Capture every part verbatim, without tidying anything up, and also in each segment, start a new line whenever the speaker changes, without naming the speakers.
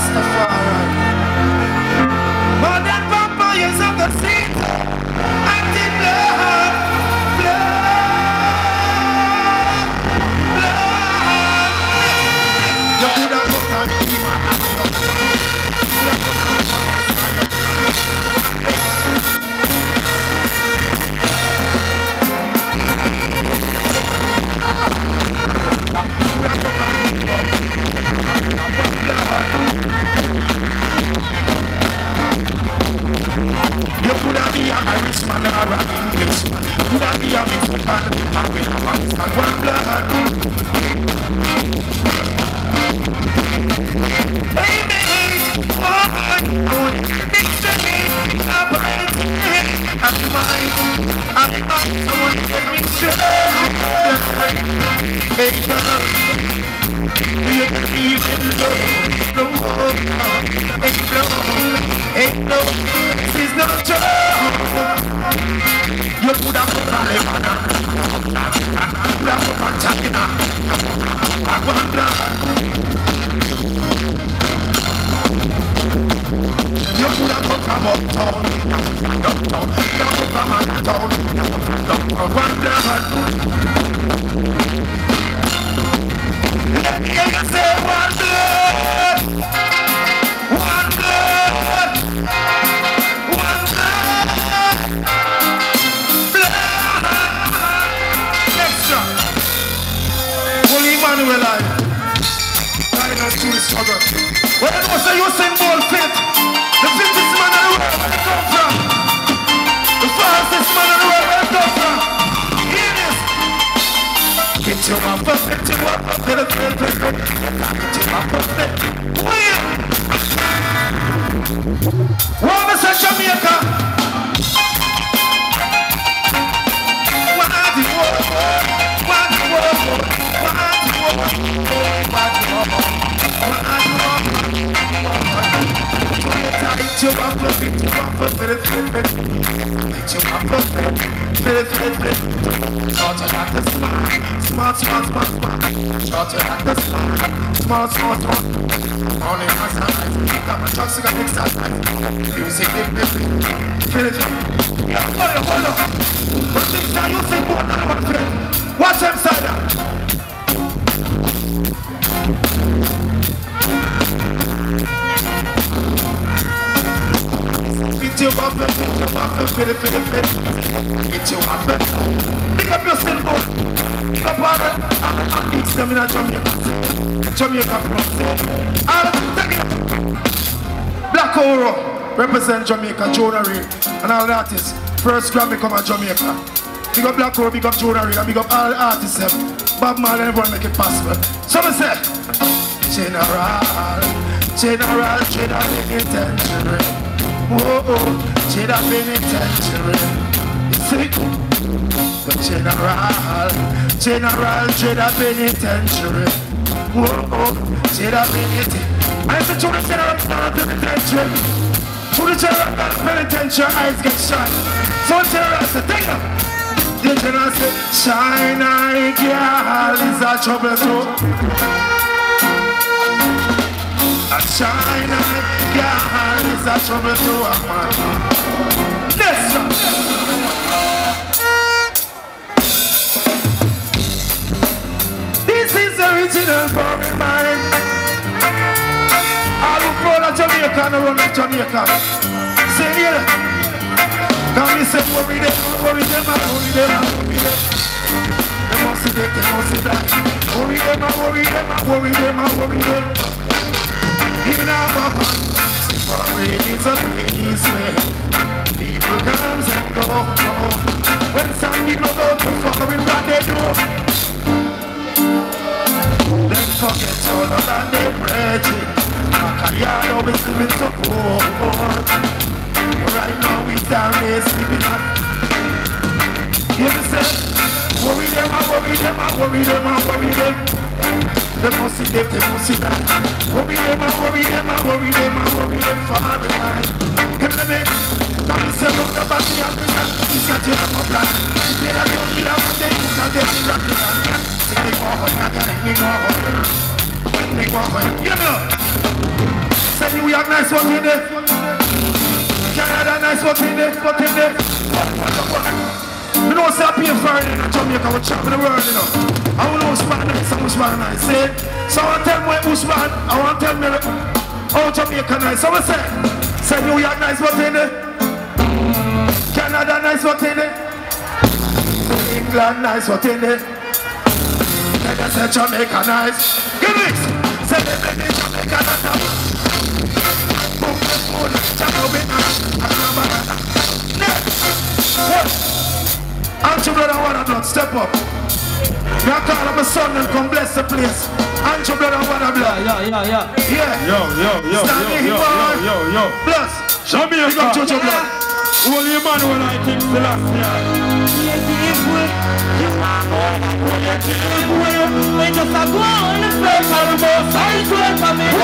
Rastafari. More than vampires of the sea. Acting blood, blood, blood. You could have looked at me. You could have been a Irishman or an Englishman. You could have been a Mexican and with a mask and one blood. Hey, mate, oh, mix the meat, I'm right, I'm mine, I'm mine, someone get me straight. Hey, girl, you can even low, low, hey, low, hey, low. This is no joke. You could have put a lemon. You have put a china. I want blood. You could have put a uptown. Uptown. You have put a uptown. I want blood. Let me hear you say one blood. One blood. Emmanuel, I don't do this struggle. When I was a Usain Bolt fit, the fittest man in the world, where I come from. The fastest man in the world, where I come from. Hear this. Get your mouth up, get your mouth up, get it, get it, get it. Get your mouth up, get it. Wait. What was that Jamaica? What are the world? What the world? Smart, smart, smart, smart. Shorter like the smart. Smart, smart, smart. Only my side. Got my trucks, got mixed up. Music, big, big, big. Finish it. Yeah, hold on, hold on. But this time you say more than one friend. Watch them side out. Get you up, get you up, fit it, fit it, fit it. Get you up, pick up your cell phone. Pick up on it. It's them in a Jamaica. Jamaica from I'll take it. Black Oro represent Jamaica, Jonah Reid, and all the artists. First Grammy come at Jamaica. Big up Black Oro, big up Jonah Reid, and big up all the artists. Bob Marley, everyone make it possible. So I say, General, General, General Penitentiary. Oh, oh, General Penitentiary. You see? The General, General, General Penitentiary. Oh, oh, General Penitentiary. I said to the General Penitentiary. To the General Penitentiary, eyes get shut. So General said, take them. The General said, shine eye girl is a trouble too. A shine eye girl is a trouble too, man. Yes, sir. This is the original foreign mind. All who proud of Jamaica and run of Jamaica. Say here. Come me say worry them, worry them, worry them, worry them. They must see that, they must see that. Worry them, worry them, worry them, worry them. Even our man, worry is a place where people comes and go. When some people go to foreign, what they do? Then forget all of that they preaching. Macayano is living so poor. Right now we down there sleeping up. You say, worry them, I worry them, I worry them, I worry them. They must see them, they must see that. Worry them, I worry them, I worry them, I worry them for all the time. Give me a come and say, look up at the African, it's a tear of blood. They are the only love they use and they are the African. Say they go on, I got it, they go on. They go on, you know. Say New York nice what in there. Canada nice what in there. What in there. You know say I pay for it in Jamaica. We're chopping the world, you know. I want to know Usman nice and Usman nice. See? So I want to tell me Usman. I want to tell me how Jamaica nice. So I say, say New York nice what in there. Canada nice what in there. England nice what in there. Let us say Jamaica nice. Give it. Say baby Jamaica nice. Boom boom boom. Jamaica. Next. Andrew brother Wada blood, step up. I call him my son and come bless the place. Andrew brother Wada blood.
Yeah, yeah, yeah, yeah.
Yeah.
Yo, yo, yo,
Stanley,
yo, yo, yo, yo, yo.
Bless.
Show me a
Big up Jojo blood.
Well, you man when I think the last year.
We just a go on the first and the most I swear for me.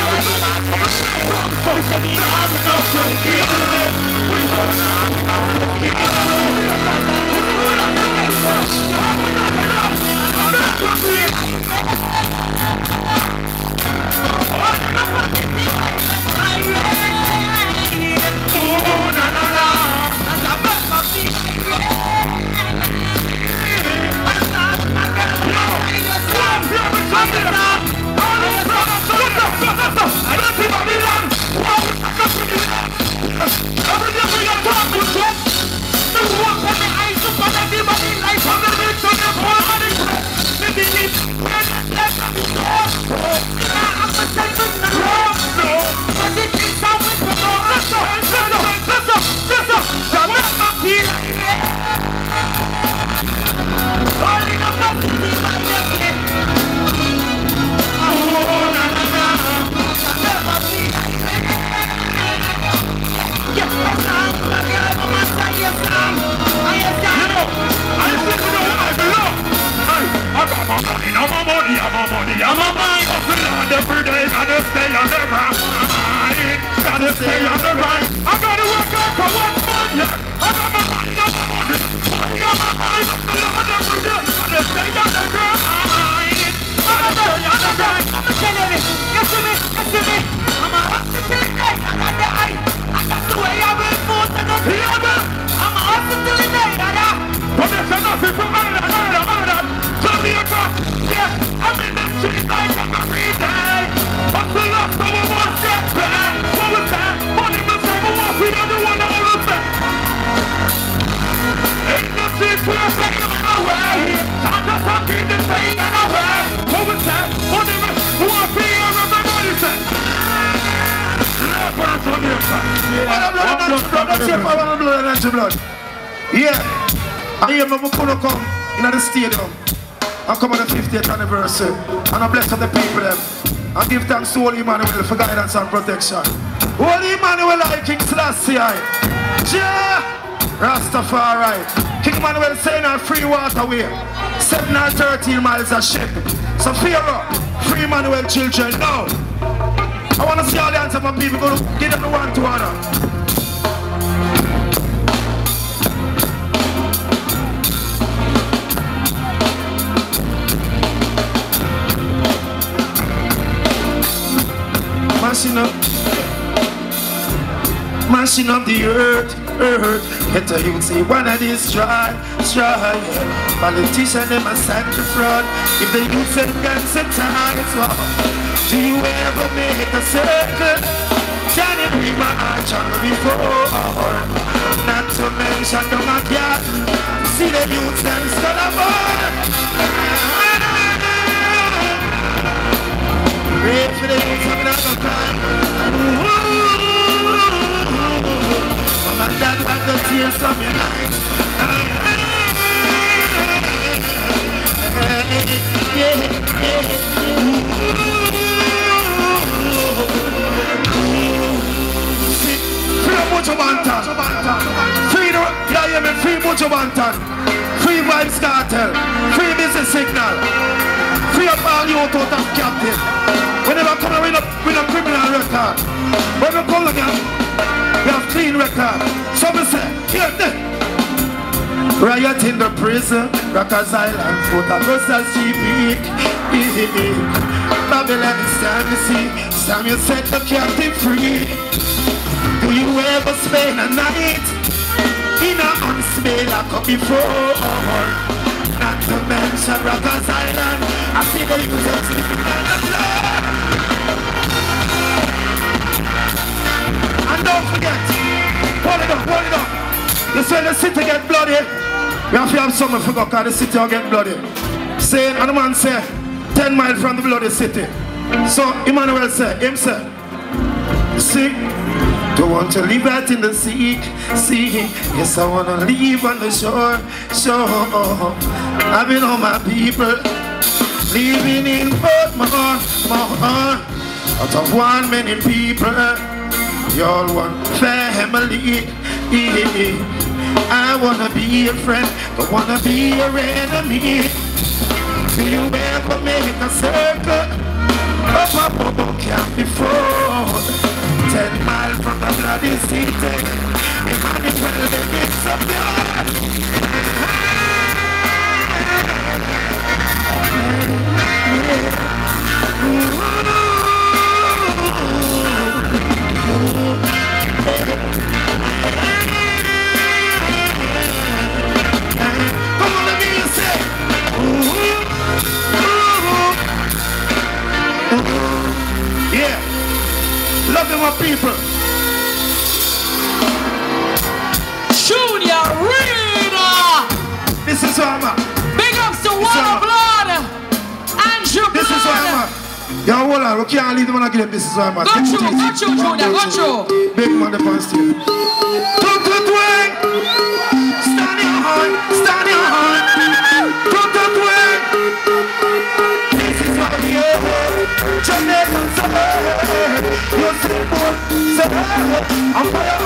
Yeah, I hear my gonna come in the stadium and come on the fiftieth anniversary and I bless the people them and give thanks to Holy Emmanuel for guidance and protection. Holy Emmanuel I King Selassie I yeah, Rastafari King Emmanuel saying on free waterway seven and thirteen miles a ship. So fear up, free Emmanuel children now. I want to see all the answer my people go to give them the one to honor. Mashing up, mashing up the earth, earth. Get a youth say one of these try, try. Politician them a send the fraud. If the youth say can set targets, well, do you ever make a circle? Can it be my arch on before? Not to mention the backyard. See the youth them stand aboard. Pray for the youth of another time. Mom and dad had the tears from your eyes. Free a bunch of bantan. Free the, yeah, yeah, me free bunch of bantan. Free vibes cartel. Free business signal. Free up all you out of captive. Whenever come with a, with a criminal record, when we call again, we have clean record. So we say, here, there. Riot in the prison, Rockers Island, Fort Augusta, G P. Babylon, it's time to see. It's time you set the captive free. Do you ever spend a night in a unsmelled like up before? Not to mention Rockers Island. I see the users living on the floor. And don't forget, hold it up, hold it up. You say the city get bloody. We have to have someone forgot because the city will get bloody. Saying, and the man say, ten miles from the bloody city. So Emmanuel said, him said, see, don't want to live out in the sea, sea. Yes, I want to live on the shore, shore. Having all my people living in Portmore, more. Out of one many people, you all one family. I want to be a friend, don't want to be your enemy. Do you ever make a circle up a bubble camp before? Ten miles from the bloody city, Emmanuel, it's a blood. Come on, let me hear you say, yeah, loving my people.
Junior Reid.
This is who I'm at.
Big ups to Wada Blood. Andrew Blood.
This is who I'm at. Yo, hold on, we can't leave them and get this is who I'm at.
Go through, go through, Junior, go through.
Big man, the pants here. Tum tum twang. Stand your horn, stand your horn. Tum tum twang. This is what we are. Jamaican summer. You see, boy, say, I'm fire.